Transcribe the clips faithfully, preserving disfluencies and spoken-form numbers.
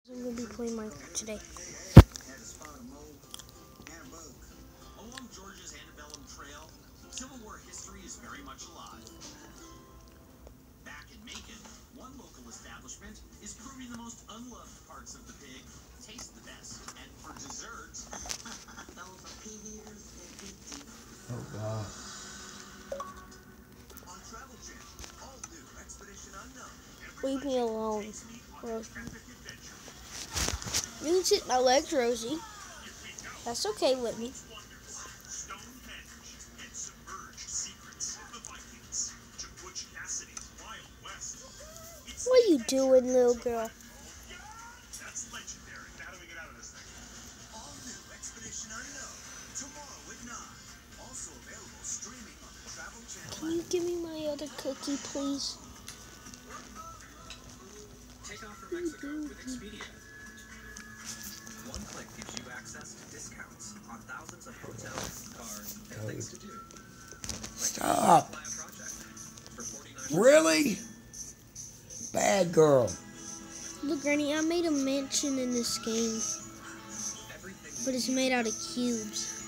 I'm going to be playing Minecraft today. Along Georgia's Antebellum Trail, Civil War history is very much alive. Back in Macon, one local establishment is proving the most unloved parts of the pig taste the best. And for dessert, those are pig ears and pig teeth. Oh, God. On Travel Channel, all new Expedition Unknown. Leave me alone, Rosie. You can sit my legs, Rosie. That's okay with me. What are you doing, little girl? That's legendary. How do we get out of this thing? All new Expedition Unknown, tomorrow at nine. Also available streaming on the Travel Channel. Can you give me my other cookie, please? Take off from Mexico with Expedia. One click gives you access to discounts on thousands of hotels, cars, and things to do. Stop. Buy a project for forty-nine. Really? Bad girl. Look, Granny, I made a mansion in this game, but it's made out of cubes.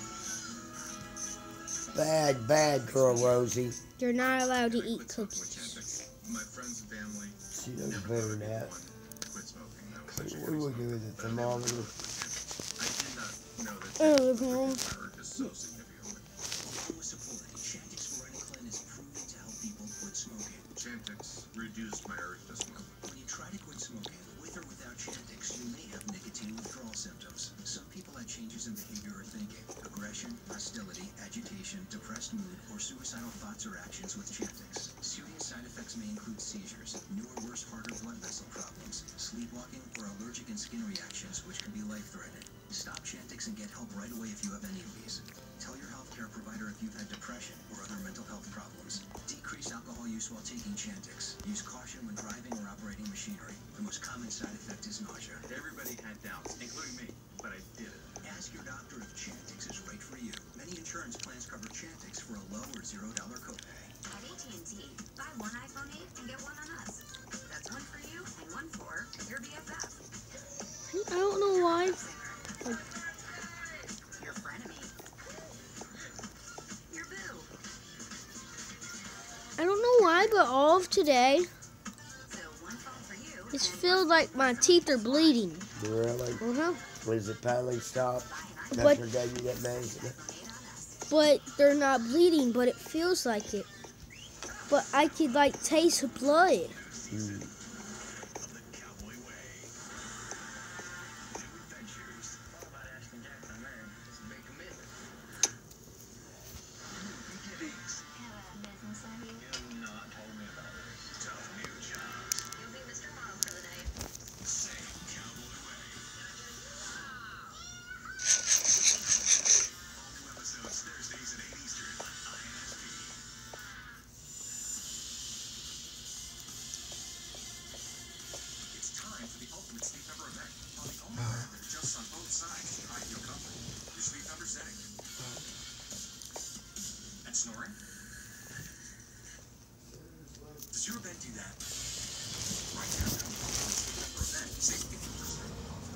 Bad, bad girl, Rosie. You're not allowed to eat cookies. My friend's family She knows better than that. quit smoking. That was What do we do with the thermometer? I did not know that Oh, look, Mom. hurt is so significantly. Supported, Chantix Varenicline is proven to help people quit smoking. Chantix reduced my urge to smoke. When you try to quit smoking, with or without Chantix, you may have nicotine withdrawal symptoms. Some people had changes in behavior or thinking, aggression, hostility, agitation, depressed mood, or suicidal thoughts or actions with Chantix. Serious side effects may include seizures, new or worse heart or blood vessel problems, sleepwalking, or allergic and skin reactions, which can be life-threatening. Stop Chantix and get help right away if you have any of these. Tell your healthcare provider if you've had depression or other mental health problems. Decrease alcohol use while taking Chantix. Use caution when driving or operating machinery. The most common side effect is nausea. Everybody had doubts, including me, but I did it. Ask your doctor if Chantix is right for you. Many insurance plans cover Chantix for a low or zero dollar copay. At A T and T, buy one iPhone eight and get one on us. That's one for you and one for your B F F. I don't know why. Your frenemy. Your boo. I don't know why, but all of today, So one phone for you. it's filled like my teeth are bleeding. Really? Uh-huh. Was it finally stopped? But- After they gave you that medicine? But they're not bleeding, but it feels like it. But I could like taste blood. Hmm. You'll be Mister Mom for the night. It's time for the ultimate sleep number event. On the only bed that adjusts on both sides to provide your comfort. Your sleep number setting. And snoring? Does your bed do that? Right now, on the ultimate sleep number event, save fifty percent off.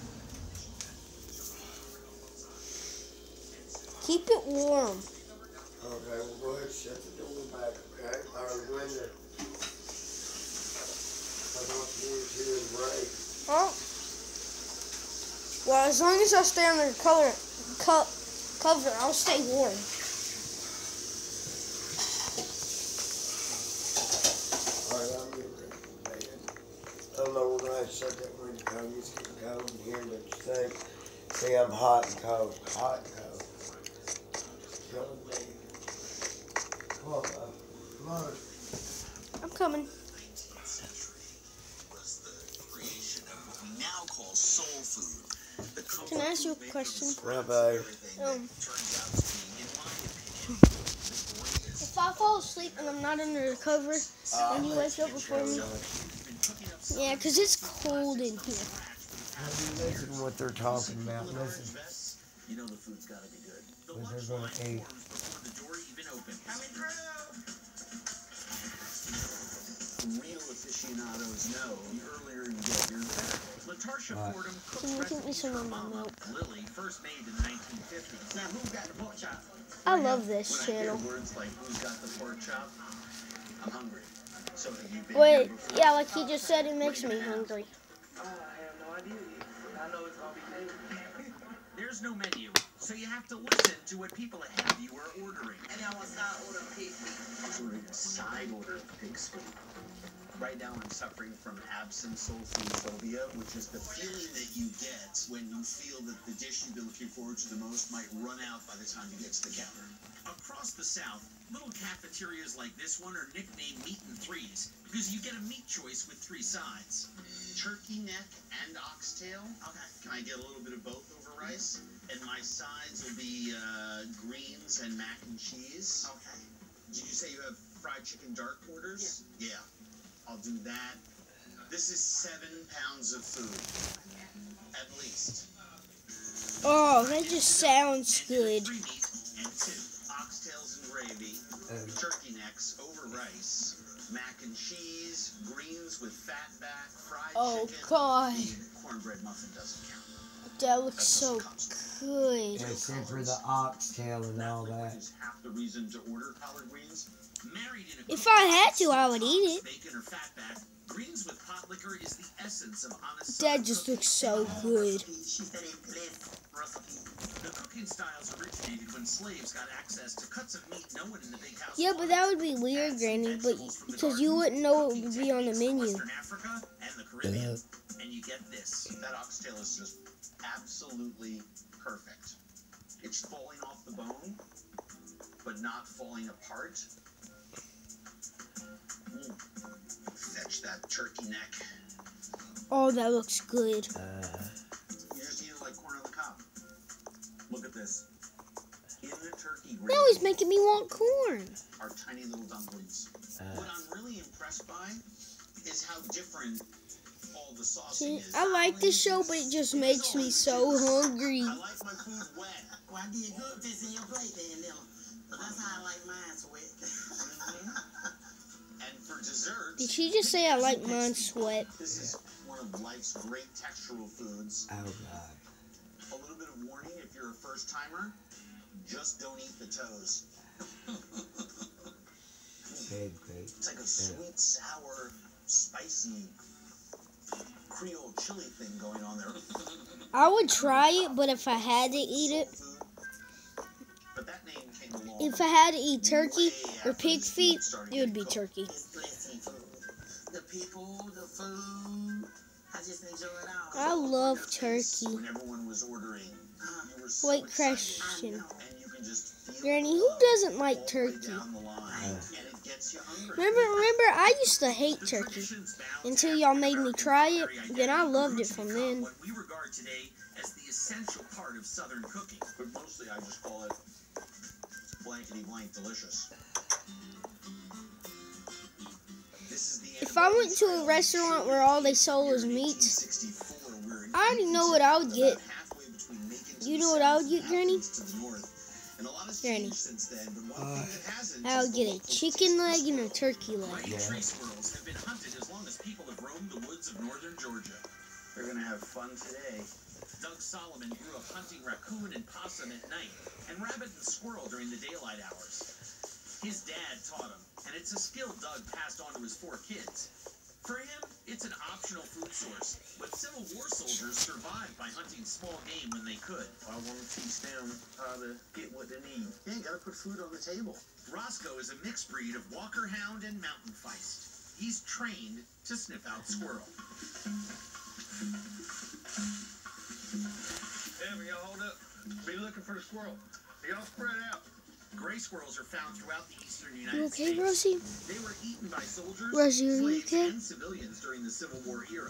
Keep it warm. Okay, well, go ahead and shut the door back, okay? Or the window. I don't want you to break. Oh. Well, as long as I stay under the color, co- cover, I'll stay warm. Alright, I'm getting ready for bed. I don't know, we're gonna have to shut that window cold. It's getting cold in here, don't you think? See, I'm hot and cold, hot and cold. Cold, baby. Come on, love. Come on. I'm coming. Was the creation of what we now call soul food. The Can I ask you a question? Yeah, babe. Um, turns out to be, in my opinion, the greatest. if I fall asleep and I'm not under the cover, and you wake up before me, yeah, 'cause it's cold in here. Listen to what they're talking about. Listen, You know the food's gotta be good. The what lunch they're line gonna eat. orders before the door even opens. Coming through. real aficionados know, the earlier you get here, the better. Latarsha Right. Fordham cooks Can you give me recipes some her of my mama, milk? Lily, first made in the nineteen fifties. Now, who got the pork chop? I love this When I channel. hear words like, who's got the pork chop? I'm hungry. So have you been Wait, here before? yeah, like he just said, it makes me hungry. I have no idea. I know it's gonna be good. There's no menu, so you have to listen to what people ahead of you are ordering. And I want side order pig feet. I was ordering a side order of pig's feet. Right now I'm suffering from absence-phobia, which is the feeling that you get when you feel that the dish you've been looking forward to the most might run out by the time you get to the counter. Across the South, little cafeterias like this one are nicknamed Meat and Threes because you get a meat choice with three sides. Turkey neck and oxtail. Okay. Can I get a little bit of both over rice? And my sides will be uh, greens and mac and cheese. Okay. Did you say you have fried chicken dark quarters? Yeah. Yeah. I'll do that. This is seven pounds of food. At least. Oh, that just sounds good. Three meat and two oxtails and gravy, turkey necks over rice, mac and cheese, greens with fat back, fried Oh, chicken. God. The cornbread muffin doesn't count. That looks so good. Except for the oxtail and all that. Is half the reason to order collard greens. Married in a If I had to, I would eat it. bacon or fatback, greens with pot liquor is the essence of honest. That just looks so good. She said it blessed recipe. The cooking styles originated when slaves got access to cuts of meat no one in the big house. Yeah, but that would be weird, Granny, but because you wouldn't know what would be on the menu. Western Africa and the Caribbean, and you get this. That oxtail is just absolutely perfect. It's falling off the bone, but not falling apart. Mm. Fetch that turkey neck. Oh, that looks good. Uh, You just eat it like corn on the cob. Look at this. In the turkey Now gravy he's making me want corn. are tiny little dumplings. uh, What I'm really impressed by is how different all the saucing See, is. I like this show, but it just makes me so hungry. I like my food wet. Well, I did good this in your plate then, Lil. But that's how I like mine, sweat. And for dessert, Did she just say I like mine sweat? this is one of life's great textural foods. oh God. A little bit of warning if you're a first timer, just don't eat the toes. Pig feet. It's like a sweet, sour, spicy Creole chili thing going on there. I would try it, but if I had to eat it, But that name came along if I had to eat turkey way or after pig this food feet, started it would be getting cooked. turkey. It's blessing food. The people, the food. I just enjoy it all. I love turkey. When everyone was ordering, you were so White excited. Christian. And you can just feel Granny, the who love doesn't like all the way turkey? down the line, and it gets you hungry. Remember, remember, I used to hate The turkey traditions bound until to y'all made me African try it. American Then I identity loved it grew to from become then. What we regard today as the essential part of Southern cooking, but mostly I just call it blankety blank delicious. This is the If I went to a restaurant where all they sold was meats, I already know what I would get. You know what I would get, Granny? Granny. Uh, I would get a chicken leg and a turkey leg. Yeah. Tree squirrels have been hunted as long as people have roamed the woods of northern Georgia. They're gonna have fun today. Doug Solomon grew up hunting raccoon and possum at night, and rabbit and squirrel during the daylight hours. His dad taught him, and it's a skill Doug passed on to his four kids. For him, it's an optional food source, but Civil War soldiers survived by hunting small game when they could. I want to teach them how to get what they need. Yeah, you gotta put food on the table. Roscoe is a mixed breed of Walker Hound and Mountain Feist. He's trained to sniff out squirrel. Evan, y'all hold up. Be looking for the squirrel. Y'all spread out. Gray squirrels are found throughout the eastern United You okay, States. Rosie? They were eaten by soldiers, Rosie, are you slaves, okay? and civilians during the Civil War era.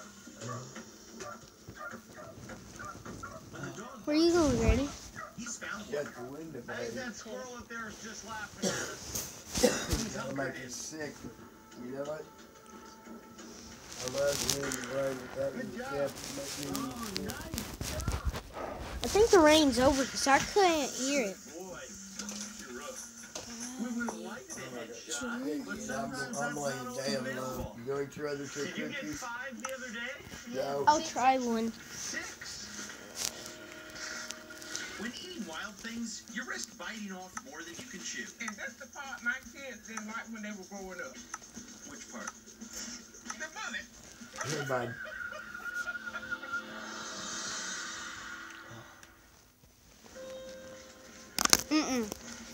When the dog Where you going, Granny? he's found shut one. the window, Hey, baby. that squirrel up there is just laughing at us. That'll make you sick. You know what? I love hearing the rain, but that Good was job. just making me sick. I think the rain's over because I couldn't hear it. Boy, you're rough. We would have liked a headshot, but You some I'm, I'm laying down low. You gonna eat your other two Did you get cookies? five the other day? No. I'll try one. Six. When eating wild things, you risk biting off more than you can chew. And that's the part my kids didn't like when they were growing up. Which part? The money. Here, bud. Mm-mm.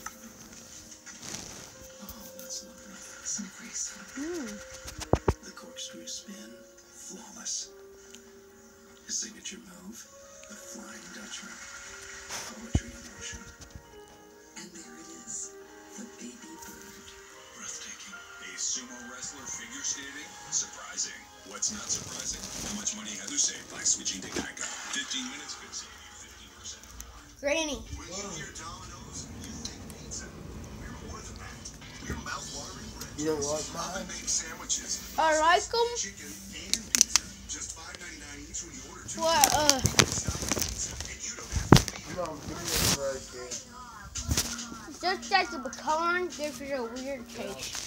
Oh, that's lovely. So graceful. Mm. The corkscrew spin, flawless. His signature move, the Flying Dutchman. Poetry in motion. And there it is, the baby bird. Breathtaking. A sumo wrestler figure skating? Surprising. What's not surprising? How much money Heather saved by switching to Geico. fifteen minutes could save you fifteen percent more. Granny. When you hear Domino's, you think pizza. We're more than that. We're mouth-watering bread. You don't like mine? Oven-baked sandwiches. I like them. Chicken and pizza. Just five ninety-nine each when you order two. What? Uh. Stop at pizza, and you don't have to be Come on, give me a break, kid. Just as the pecan gives it a weird taste.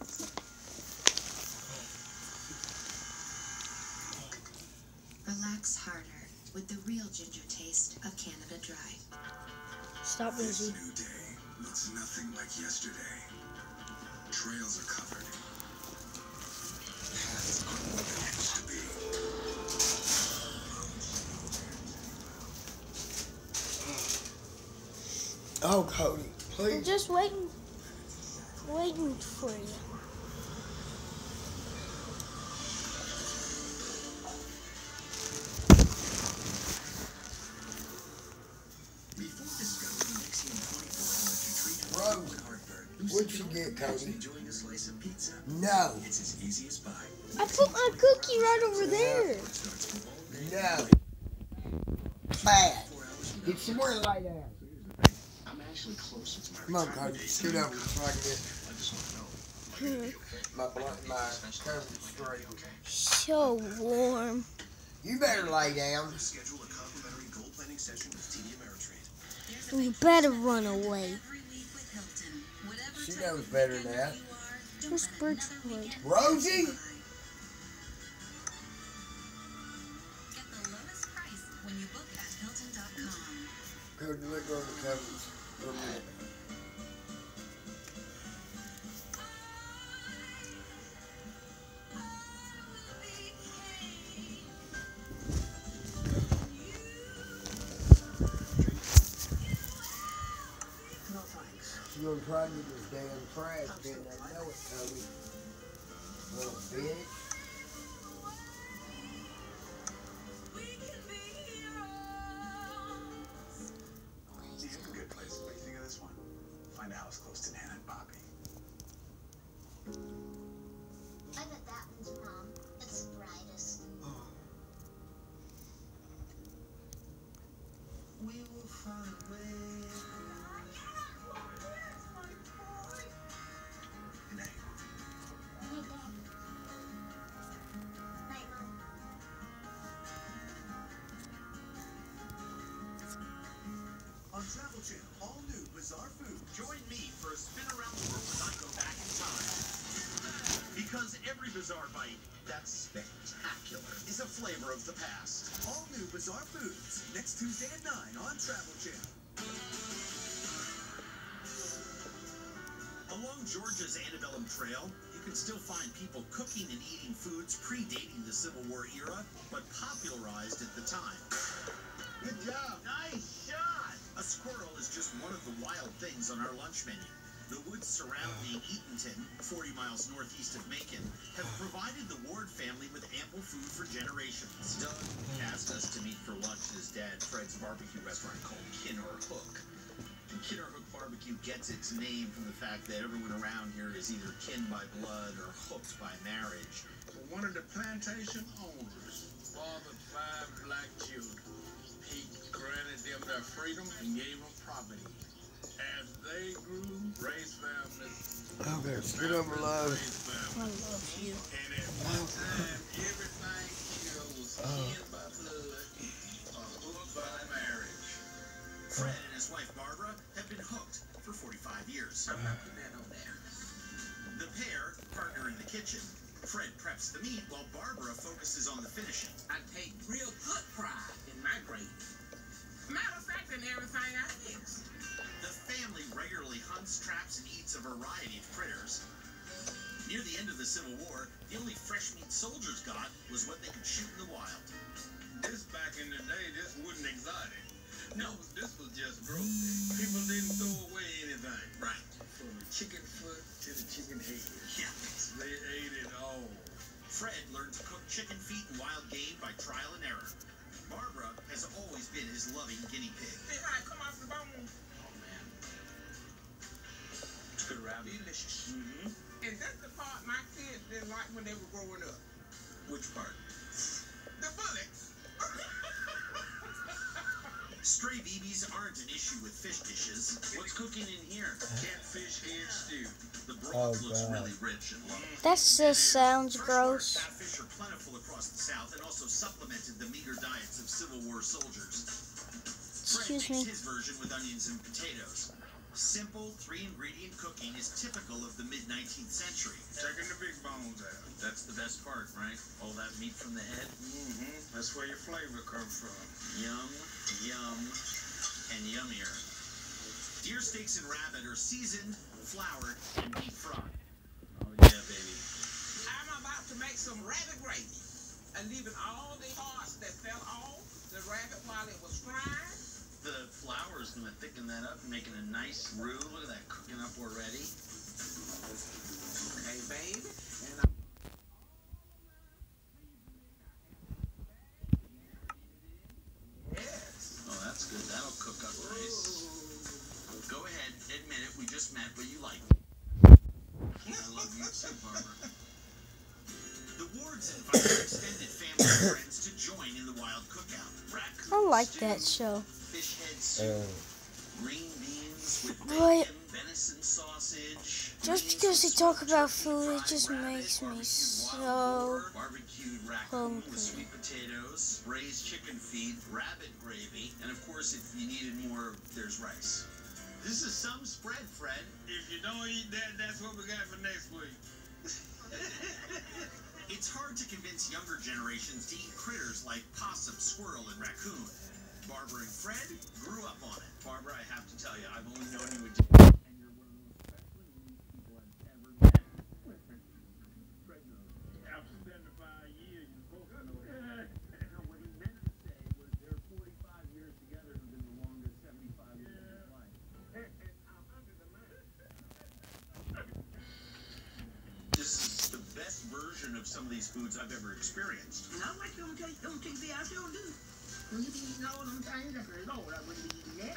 Relax harder with the real ginger taste of Canada Dry. Stop, This Lizzie. new day looks nothing like yesterday. Trails are covered. Paths are what they used to be. Oh, Cody, I'm please. just waiting. Waiting for you. Before discovering Nexium twenty-four hour to treat Rose, heartburn, what'd you get, Cody? enjoying a slice of pizza. No. It's as easy as pie. I put my cookie right over there. Starts from all day. No. Bad. Get somewhere and lie down. I'm actually closer to my Come on, retirement Cody, date scoot than over you. so I can get I just want to know. my blunt, my coverage straight. So warm. You better lay down. Schedule a complimentary gold plating session with T D Ameritrade. You better run away. Every week with Hilton. Whatever She type knows of better than weekender that. you are, don't Who's let another Birchwood? weekend Rosie? go by. Get the lowest price when you book at Hilton dot com. Cody, let go of the coverage for a minute. No thanks. She's gonna try to get this damn trash bin. I know it, Cody. Little bitch. These are good places. What do you think of this one? Find a house close to Nan and Bobby. I bet that one's wrong. It's the brightest. We will find a way. Nay. Hey, Dad. Night, Mom. On Travel Channel, all new bizarre food. Join me for a spin around the world as I go back in time. Because every bizarre bite that's spectacular is a flavor of the past. All new bizarre foods next Tuesday at nine on Travel Channel. Along Georgia's antebellum trail, you can still find people cooking and eating foods predating the Civil War era, but popularized at the time. Good job. Nice shot. A squirrel is just one of the wild things on our lunch menu. The woods surrounding Eatonton, forty miles northeast of Macon, have provided the Ward family with ample food for generations. Doug asked us to meet for lunch at his dad Fred's barbecue restaurant called Kinner Hook. And Kinner Hook Barbecue gets its name from the fact that everyone around here is either kin by blood or hooked by marriage. One of the plantation owners fathered five black children. He granted them their freedom and gave them property. As they grew, raised families. Oh, there. Scoot over low. Raised families. I love you. And at one time, everything here was kin by blood or hooked by marriage. Fred and his wife Barbara have been hooked for forty-five years. I'm not putting that on there. The The pair partner in the kitchen. Fred preps the meat while Barbara focuses on the finishing. I take real good pride in my gravy. Matter of fact, in everything I fix. The family regularly hunts, traps, and eats a variety of critters. Near the end of the Civil War, the only fresh meat soldiers got was what they could shoot in the wild. This back in the day, this wasn't exotic. No, this was just grocery. People didn't throw away anything. Right. From the chicken foot to the chicken head. Yeah. They ate it all. Fred learned to cook chicken feet and wild game by trial and error. Barbara has always been his loving guinea pig. See how I come off the bone? Oh, man. It's good rabbit. Delicious. Mm-hmm. And that's the part my kids didn't like when they were growing up. Which part? The bullets. Stray B Bs aren't an issue with fish dishes. What's cooking in here? Catfish head stew. The broth Oh, looks God. really rich and lovely. That just sounds gross. Catfish are plentiful across the South and also supplemented the meager diets of Civil War soldiers. Fred Excuse makes me. his version with onions and potatoes. Simple three-ingredient cooking is typical of the mid-nineteenth century. Taking the big bones out. That's the best part, right? All that meat from the head. Mm-hmm. That's where your flavor comes from. Yum, yum, and yummier. Deer steaks and rabbit are seasoned, floured, and deep fried. Oh yeah, baby. I'm about to make some rabbit gravy. And leaving all the parts that fell off the rabbit while it was frying. The flour is going to thicken that up and make it a nice roux. Look at that cooking up already. Okay, baby. And I Yes. Oh, that's good. That'll cook up nice. Go ahead, admit it. We just met, but you like me. I love you too, Barbara. The Wards invite their extended family and friends to join in the wild cookout. Raccoon I like stew, that show. fish head soup, Uh, green beans with Boy. bacon, venison sausage. Just greens because they with talk smoked about turkey, food, it fried just rabbit, makes me barbecued wild so boar, barbecued raccoon hungry. with sweet potatoes, braised chicken feet, rabbit gravy, and of course, if you needed more, there's rice. This is some spread, Fred. If you don't eat that, that's what we got for next week. It's hard to convince younger generations to eat critters like possum, squirrel, and raccoon. Barbara and Fred grew up on it. Barbara, I have to tell you, I've only known you a day, and you're one of the most special and unique people I've ever met. Fred knows. After seventy-five years, you're supposed to know that. No, what he meant to say was their forty-five years together have been the longest seventy-five years of his life. I'm under the man. This is the best version of some of these foods I've ever experienced. And I like them take them T V, I sure do. When you be eating all them things, I said, Lord, I wouldn't be eating that.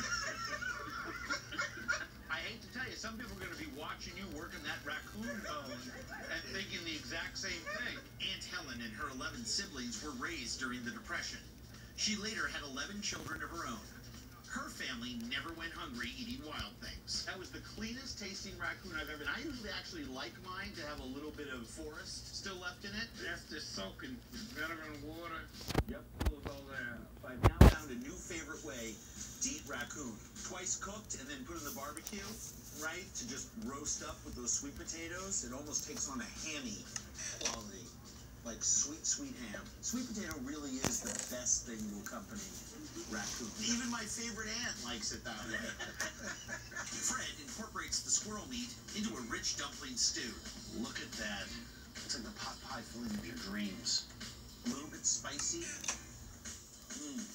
I hate to tell you, some people are going to be watching you working that raccoon bone and thinking the exact same thing. Aunt Helen and her eleven siblings were raised during the Depression. She later had eleven children of her own. Her family never went hungry eating wild things. That was the cleanest tasting raccoon I've ever. And I usually actually like mine to have a little bit of forest still left in it. That's the soaking vinegar and water. Yep. Pulls all that out. I've now found a new favorite way to eat raccoon. Twice cooked and then put in the barbecue, right? To just roast up with those sweet potatoes. It almost takes on a hammy quality. Like sweet, sweet ham. Sweet potato really is the best thing to accompany raccoon. Even my favorite aunt likes it that way. Fred incorporates the squirrel meat into a rich dumpling stew. Look at that. It's like the pot pie filling of your dreams. A little bit spicy. Mm.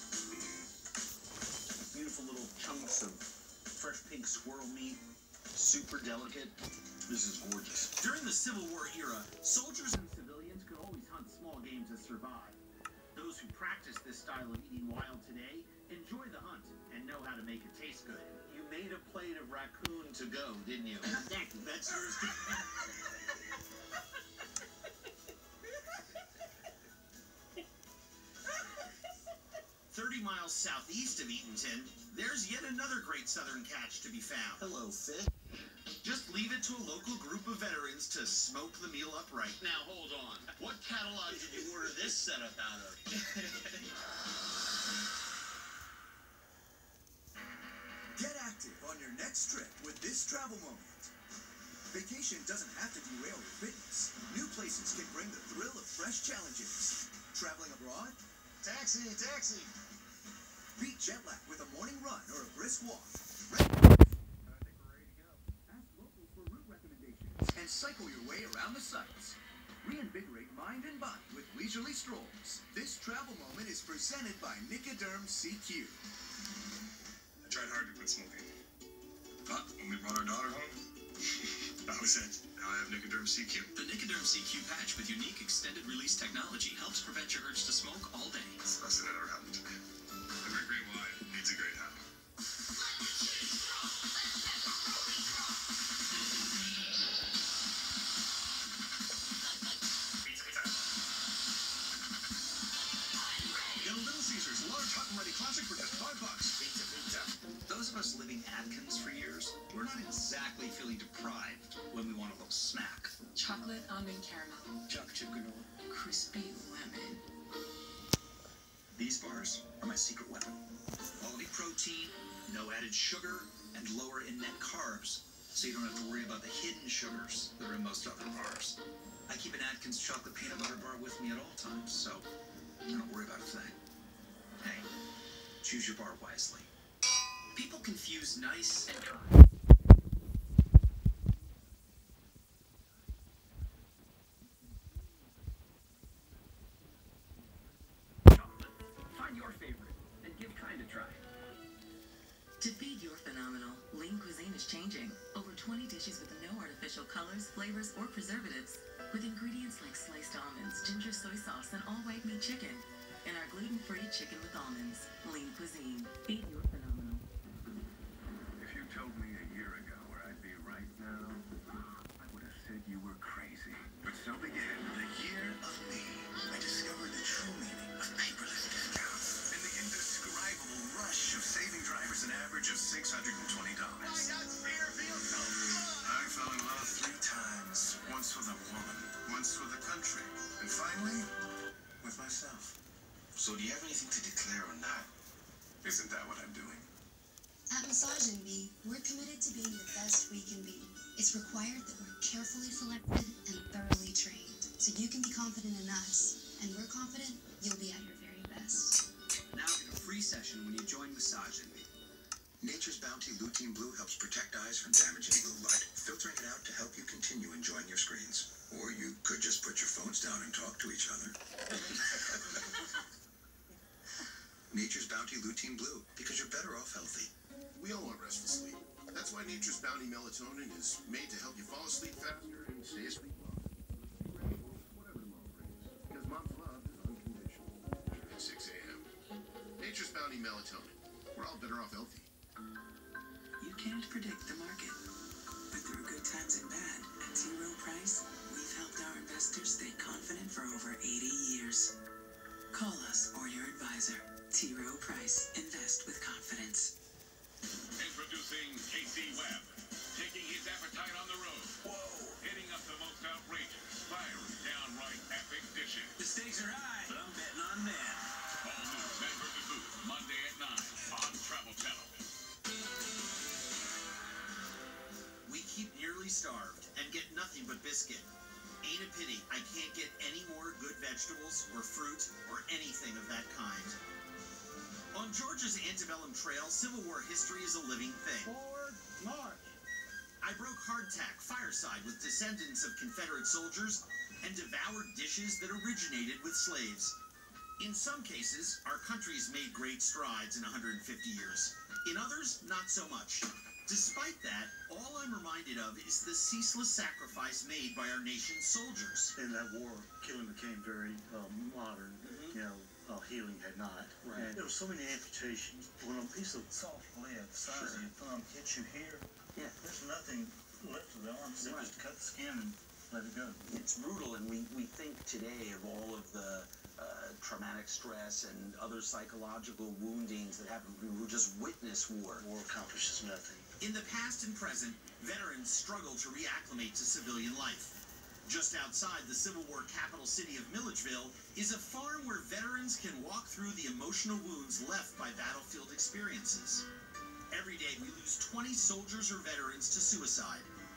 Beautiful little chunks of fresh pink squirrel meat. Super delicate. This is gorgeous. During the Civil War era, soldiers and civilians could always hunt small game to survive. Those who practice this style of eating wild today enjoy the hunt and know how to make it taste good. You made a plate of raccoon to go, didn't you? Exactly. That's yours. Thirty miles southeast of Eatonton, there's yet another great southern catch to be found. Hello, fish. Just leave it to a local group of veterans to smoke the meal up right. Now, hold on. What catalog did you order this setup out of? Get active on your next trip with this travel moment. Vacation doesn't have to derail your fitness. New places can bring the thrill of fresh challenges. Traveling abroad? Taxi, taxi. Beat jet lag with a morning run or a brisk walk. I think we're ready to go. Ask locals for route recommendations and cycle your way around the sights. Reinvigorate mind and body with leisurely strolls. This travel moment is presented by Nicoderm C Q. I tried hard to quit smoking. But when we brought our daughter home, that was it. Now I have Nicoderm C Q. The Nicoderm C Q patch with unique extended release technology helps prevent your urge to smoke all day. It's the best thing that ever happened to me. Every great wine needs a great habit. Get a Little Caesars large hot and ready classic for just five bucks. Pizza, pizza. Those of us living Atkins for years, we're not exactly feeling deprived when we want a little snack. Chocolate almond caramel. Chocolate chip granola. Crispy lemon. These bars are my secret weapon. Quality protein, no added sugar, and lower in net carbs, so you don't have to worry about the hidden sugars that are in most other bars. I keep an Atkins chocolate peanut butter bar with me at all times, so I don't worry about a thing. Hey, choose your bar wisely. People confuse nice and dry. Find your favorite and give kind a try. To feed your phenomenal, Lean Cuisine is changing. Over twenty dishes with no artificial colors, flavors, or preservatives. With ingredients like sliced almonds, ginger soy sauce, and all-white meat chicken. And our gluten-free chicken with almonds. Lean Cuisine. Feed your phenomenal. If you told me a year ago where I'd be right now, I would have said you were crazy. But so began the year of me. I discovered the true meaning of paperless discounts and the indescribable rush of saving drivers an average of six hundred twenty dollars. I got Spearfield. I fell in love three times. Once with a woman, once with a country, and finally, with myself. So do you have anything to declare or not? Isn't that what I'm doing? At Massage N B, we're committed to being the best we can be. It's required that we're carefully selected and thoroughly trained, so you can be confident in us, and we're confident you'll be at your very best. Now get a free session when you join Massage N B. Nature's Bounty Lutein Blue helps protect eyes from damaging blue light, filtering it out to help you continue enjoying your screens. Or you could just put your phones down and talk to each other. Nature's Bounty Lutein Blue, because you're better off healthy. We all want restful sleep. That's why Nature's Bounty Melatonin is made to help you fall asleep faster and stay asleep longer. Be ready for whatever tomorrow brings. Because mom's love is unconditional. At six a m Nature's Bounty Melatonin. We're all better off healthy. You can't predict the market, but through good times and bad, at T. Rowe Price, we've helped our investors stay confident for over eighty years. Call us or your advisor. T. Rowe Price. Invest with confidence. Introducing K C Webb, taking his appetite on the road. Whoa! Hitting up the most outrageous, fiery, downright epic dishes. The stakes are high, but I'm betting on men. All new Men versus. Food, Monday at nine on Travel Channel. We keep nearly starved and get nothing but biscuit. Ain't a pity I can't get any more good vegetables or fruit or anything of that kind. On Georgia's antebellum trail, Civil War history is a living thing. Forward march. I broke hardtack fireside with descendants of Confederate soldiers and devoured dishes that originated with slaves. In some cases, our country's made great strides in one hundred fifty years. In others, not so much. Despite that, all I'm reminded of is the ceaseless sacrifice made by our nation's soldiers. In that war, killing became very uh, modern. Mm-hmm. You know, uh, healing had not. Right. And there were so many amputations. When a piece of soft lead the size of your thumb hits you here, yeah, there's nothing left of the arm. They right. just cut the skin and let it go. It's brutal, and we, we think today of all of the uh, traumatic stress and other psychological woundings that happen who just witness war. War accomplishes nothing. In the past and present, veterans struggle to reacclimate to civilian life. Just outside the Civil War capital city of Milledgeville is a farm where veterans can walk through the emotional wounds left by battlefield experiences. Every day we lose twenty soldiers or veterans to suicide.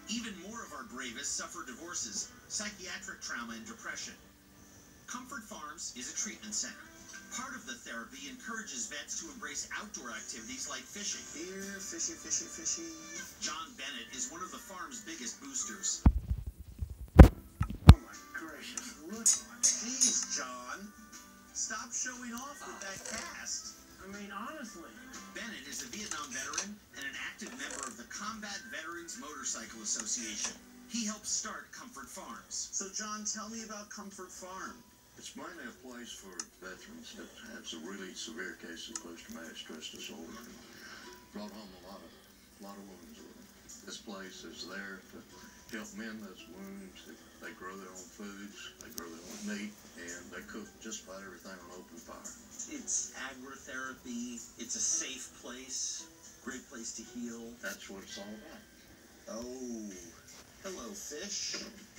Even more of our bravest suffer divorces, psychiatric trauma, and depression. Comfort Farms is a treatment center. Part of the therapy encourages vets to embrace outdoor activities like fishing. Here, fishy, fishy, fishy. John Bennett is one of the farm's biggest boosters. Oh my gracious, look. Please, John, stop showing off with that cast. I mean, honestly. Bennett is a Vietnam veteran and an active member of the Combat Veterans Motorcycle Association. He helped start Comfort Farms. So, John, tell me about Comfort Farm. It's mainly a place for veterans that have some really severe cases of post-traumatic stress disorder and brought home a lot of, lot of wounds with them. This place is there to help mend those wounds. They grow their own foods, they grow their own meat, and they cook just about everything on open fire. It's agrotherapy. It's a safe place. Great place to heal. That's what it's all about. Oh, hello, fish.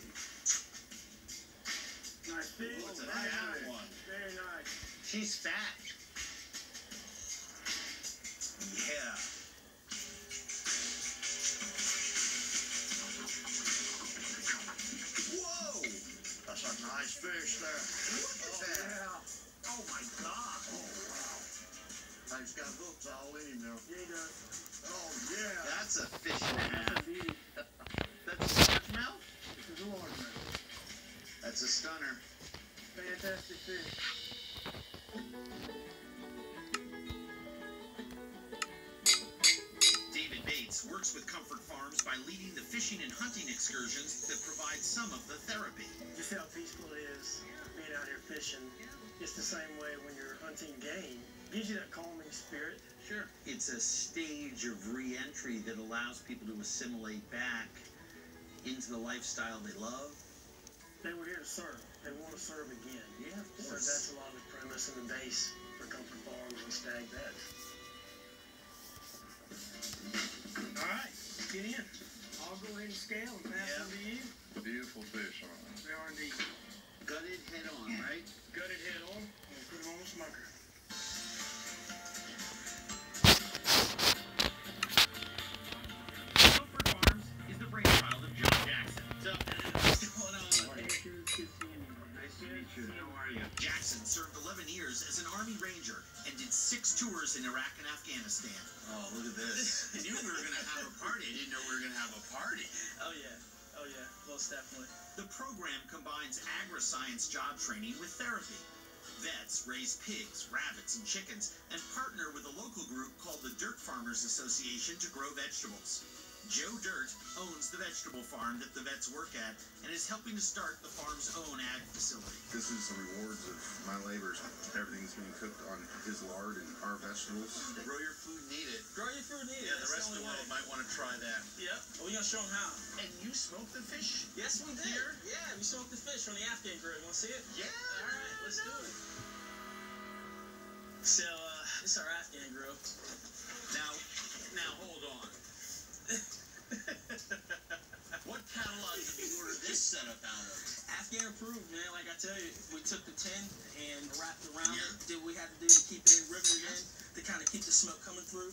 Nice fish. What's a Very fat nice. one? Very nice. She's fat. Yeah. Whoa! That's a nice fish there. Look at that. Yeah. Oh my God. Oh, wow. He's got hooks all in him now. Yeah, he does. Oh, yeah. That's a fish and a half. That's a beauty. That's a largemouth? This is a largemouth. That's a stunner. Fantastic fish. David Bates works with Comfort Farms by leading the fishing and hunting excursions that provide some of the therapy. Just how peaceful it is being out here fishing. It's the same way when you're hunting game. Gives you that calming spirit. Sure. It's a stage of re-entry that allows people to assimilate back into the lifestyle they love. They were here to serve. They want to serve again. Yeah, of So course. that's a lot of the premise and the base for Comfort Farms and Stag Vets. All right, get in. I'll go ahead and scale and pass Yeah. them to you. Beautiful fish, aren't they? They are indeed. Gutted head on, right? Gutted head on, and put them on the smoker. Comfort Farms is the brainchild of John Jackson. So, what's going on? Good to see you. Nice to meet you. How are you? Jackson served eleven years as an Army Ranger and did six tours in Iraq and Afghanistan. Oh, look at this. I knew we were going to have a party. I didn't know we were going to have a party. Oh yeah, oh yeah, most definitely. The program combines agri-science job training with therapy. Vets raise pigs, rabbits, and chickens and partner with a local group called the Dirt Farmers Association to grow vegetables. Joe Dirt owns the vegetable farm that the vets work at and is helping to start the farm's own ag facility. This is the rewards of my labor. Everything's being cooked on his lard and our vegetables. Grow your food, need it. Grow your food, need Yeah, it. the That's rest of the only world way. might want to try that. Yep. We're gonna show them how. And you smoke the fish? Yes, we did. Here? Yeah, we smoked the fish from the Afghan grill. You wanna see it? Yeah. All right, let's do it. So, uh, this is our Afghan grill. Now, now hold on. What catalog did you order this setup out of? Afghan approved, man. Like I tell you, we took the tin and wrapped around Yeah. it. Did what we had to do to keep it in, riveted in, to kind of keep the smoke coming through.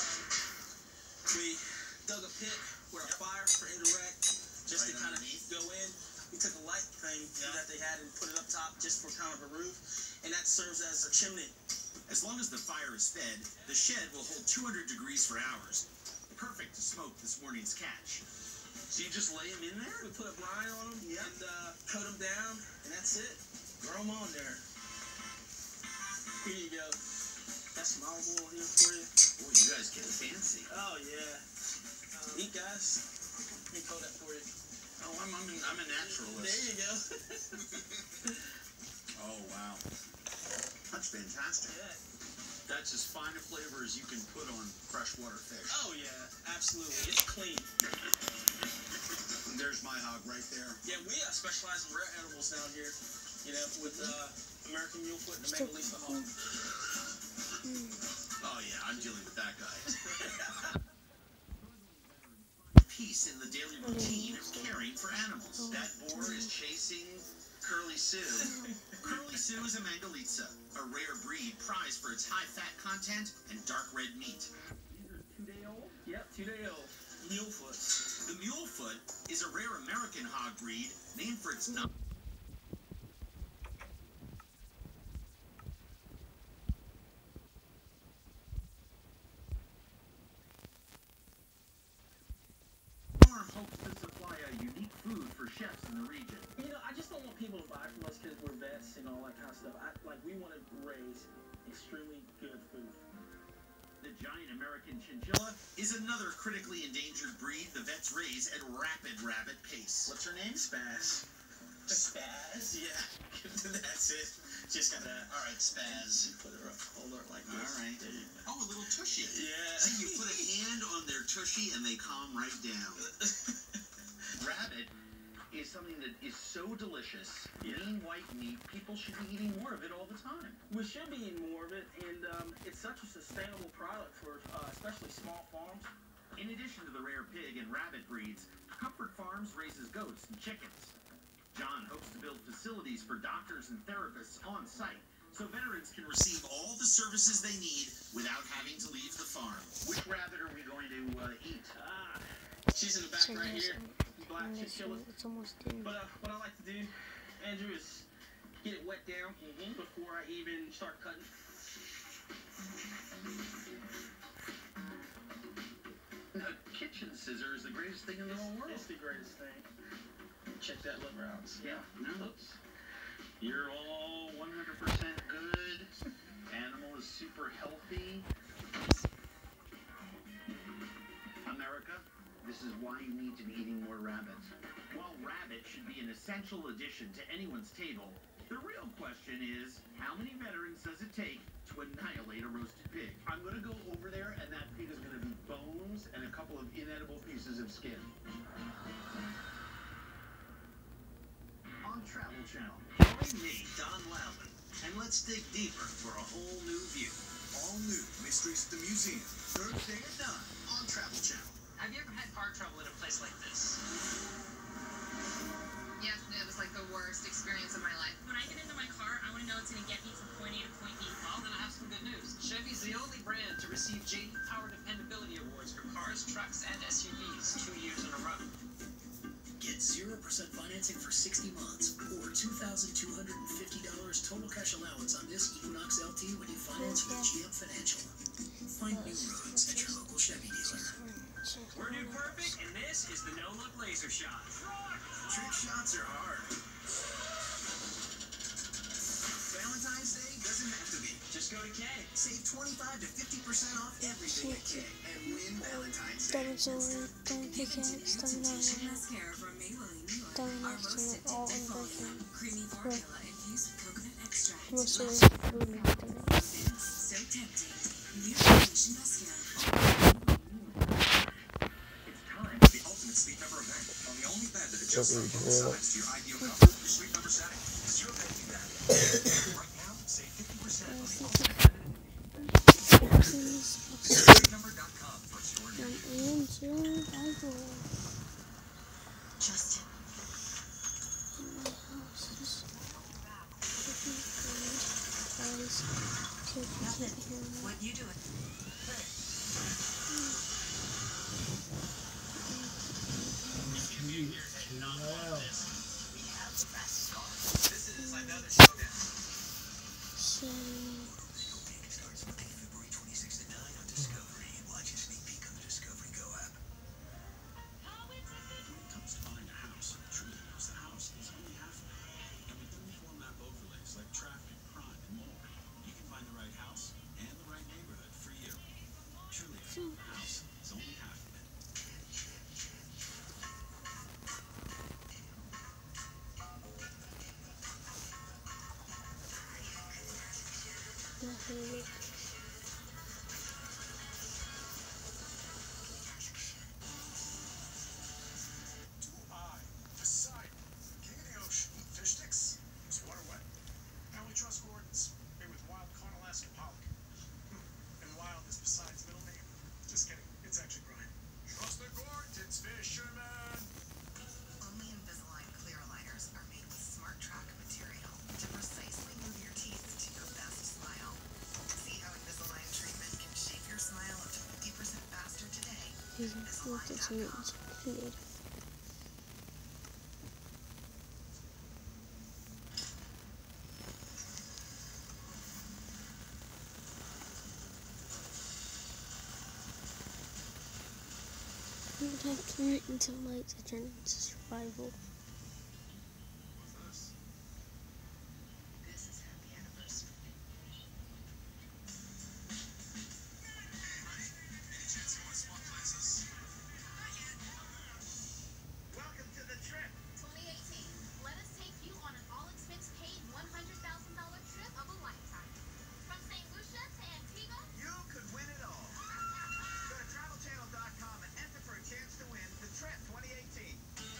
We dug a pit with our fire for indirect, just to Right kind of underneath? go in. We took a light thing Yeah. that they had and put it up top just for kind of a roof, and that serves as a chimney. As long as the fire is fed, the shed will hold two hundred degrees for hours. Perfect to smoke this morning's catch. So you just lay them in there? We put a brine on them Yeah. and uh, cut them down, and that's it. Throw them on there. Here you go. Got some olive oil here for you. Boy, you guys get fancy. Oh yeah. Uh, eat, guys. Let me pull that for you. Oh, I'm, I'm, an, I'm a naturalist. There you go. Oh, wow. That's fantastic. Yeah. That's as fine a flavor as you can put on freshwater fish. Oh yeah, absolutely. It's clean. There's my hog right there. Yeah, we uh, specialize in rare edibles down here. You know, with uh, American Mulefoot and Megalisa hog. Oh, yeah, I'm dealing with that guy. Peace in the daily routine of caring for animals. That boar is chasing Curly Sue. Curly Sue is a Mangalitsa, a rare breed prized for its high fat content and dark red meat. These are two day old? Yep, two day old. Mulefoots. The Mulefoot is a rare American hog breed named for its number. Farm hopes to supply a unique food for chefs in the region. You know, I just don't want people to buy from us because we're vets and all that kind of stuff. I, like, we want to raise extremely good food. The giant American chinchilla is another critically endangered breed the vets raise at rapid, rapid pace. What's her name? Spaz. Spaz? Yeah, that's it. Just gotta, all right, Spaz. Put her up, hold her like this. All right. There you go. Oh, a little tushy. Yeah. See, you put a hand on their tushy and they calm right down. Rabbit is something that is so delicious. Yeah. Lean white meat, people should be eating more of it all the time. We should be eating more of it, and um, it's such a sustainable product for uh, especially small farms. In addition to the rare pig and rabbit breeds, Comfort Farms raises goats and chickens. John hopes to build facilities for doctors and therapists on site so veterans can receive all the services they need without having to leave the farm. Which rabbit are we going to uh, eat? Ah, she's in the back right here. Black chinchilla. It's almost dinner. But uh, what I like to do, Andrew, is get it wet down mm-hmm. before I even start cutting. A kitchen scissor is the greatest thing in the whole world. It's the greatest thing. Check that liver out. Yeah, no. You're all one hundred percent good. Animal is super healthy. America, this is why you need to be eating more rabbits. While rabbit should be an essential addition to anyone's table, the real question is, how many veterans does it take to annihilate a roasted pig? I'm going to go over there, and that pig is going to be bones and a couple of inedible pieces of skin. On Travel Channel, join me, Don Loudon, and let's dig deeper for a whole new view. All new Mysteries at the Museum. Thursday at nine on Travel Channel. Have you ever had car trouble in a place like this? Yeah, it was like the worst experience of my life. When I get into my car, I want to know it's going to get me from point A to point B. Well, then I have some good news. Chevy's the only brand to receive J D Power Dependability Awards for cars, trucks, and S U Vs two years in a row. Get zero percent financing for sixty months or two thousand two hundred fifty dollars total cash allowance on this Equinox L T when you finance with G M Financial. Find new roads at your local Chevy dealer. We're new perfect, and this is the no-look laser shot. Trick shots are hard. Valentine's Day doesn't have to be. Just go to K. Save twenty-five to fifty percent off everything at K and win Valentine's Day. Diamond Silver, Diamond Pickaxe, Diamond Iron, Mascara from Maybelline, New York. Diamond Our most Extra, scented all and in volume, creamy formula infused with coconut extract. Most of Lush the food and everything. so tempting. New Revolution Mascara. It's time for the ultimate Sleep Number event on the only bed that adjusts from both sides to your ideal comfort. Your Sleep Number setting. Does your bed do that? Right now, save fifty percent on the ultimate bed. sleep number dot com for store near you. Justin. My house is looking good. Guys, so if you can't hear me. What you doing? This is like the other showdown. Setting. Starts Monday, February twenty-sixth at nine on Discovery. Watch a sneak peek on the Discovery Go app. When it comes to buying a house, truly knows the house is only half of it. And with uniform map overlays like traffic, crime, and more, you can find the right house and the right neighborhood for you. Truly, the house is only half of it. Nothing. I, Poseidon, king of the ocean, fish sticks, is water wet. Now we trust Gordon's, made with wild Cornelius pollock. And wild is Poseidon's middle name. Just kidding, it's actually Brian. Trust the Gordons, fisherman! Only Invisalign clear aligners are made with smart track material to precisely move your teeth to your best smile. See how Invisalign treatment can shape your smile up to fifty percent faster today? Using food that's meat. Sometimes turn it into light to turn it into survival. This is happy anniversary. Any chance you want to swap places? Welcome to the trip. twenty eighteen. Let us take you on an all-expense-paid one hundred thousand dollar trip of a lifetime. From Saint Lucia to Antigua. You could win it all. Go to travel channel dot com and enter for a chance to win the trip twenty eighteen.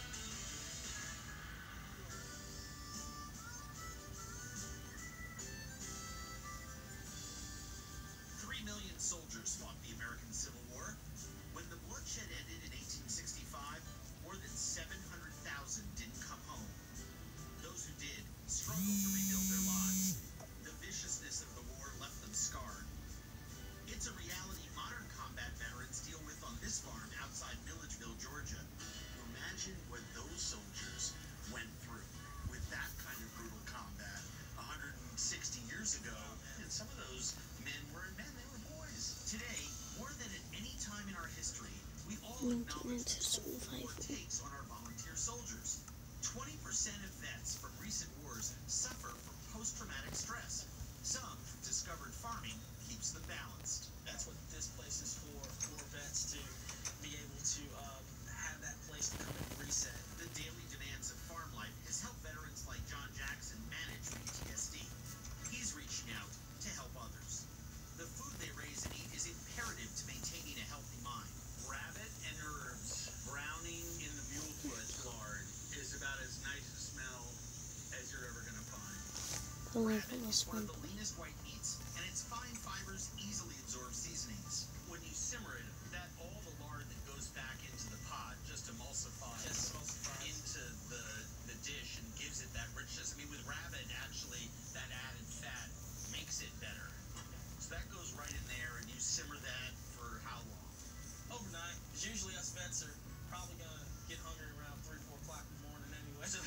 Three million soldiers fought the American Civil War. When the bloodshed ended in eighteen sixty-five, more than seven hundred thousand didn't come home. Those who did struggled to rebuild their lives. The viciousness of the war left them scarred. It's a reality modern combat veterans deal with on this farm outside Milledgeville, Georgia. Imagine what those soldiers went through with that kind of brutal combat one hundred sixty years ago. And some of those men were men, they were boys. Today, more than at any time in our history, we all acknowledge the toll the war takes on our volunteer soldiers. twenty percent of vets from recent wars suffer from post-traumatic stress. Some discovered farming keeps them balanced. That's what this place is for, for vets to be able to um, have that place to come and reset. The daily demands of farm life has helped veterans like John Jackson manage P T S D. He's reaching out to help others. The food they raise and eat is imperative to maintaining a healthy mind. Rabbit and herbs browning in the mulefoot lard is about as nice a smell as you're ever going to find. I like Rabbit this is one one. of the leanest white meats, and its fine fibers easily absorb seasonings. When you simmer it, that all the lard that goes back into the pot just emulsifies Just emulsifies. into the the dish and gives it that richness. I mean, with rabbit, actually, that added fat makes it better. So that goes right in there, and you simmer that for how long? Overnight, because usually us vets are probably going to get hungry around three, four o'clock in the morning anyway. So,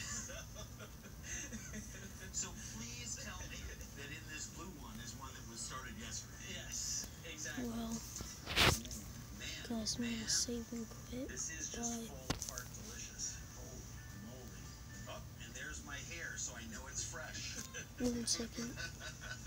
so please tell me that in this blue one is one that was started yesterday. Yes, exactly. Well, Man, guys, I'm man, gonna save and quit. this is just Bye. full apart delicious. Holy moly. Oh, and there's my hair, so I know it's fresh. One second.